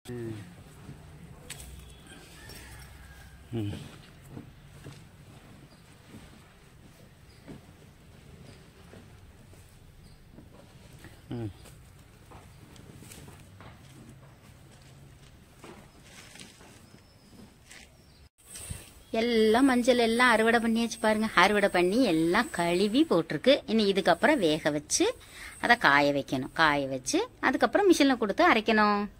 எல்லாம் மஞ்சள் எல்லாம் அறுவடை பண்ணியாச்சு பாருங்க. அறுவடை பண்ணி எல்லாம் கழுவி போட்டிருக்கு. இனி இதுக்கப்புறம் வேக வச்சு அதை காய வைக்கணும். காய வச்சு அதுக்கப்புறம் மிஷினில் கொடுத்து அரைக்கணும்.